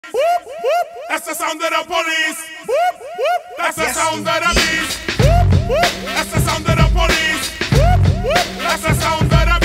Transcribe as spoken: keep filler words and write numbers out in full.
That's the sound of the police. That's the sound of the beast. That's the sound of the police. That's the sound of the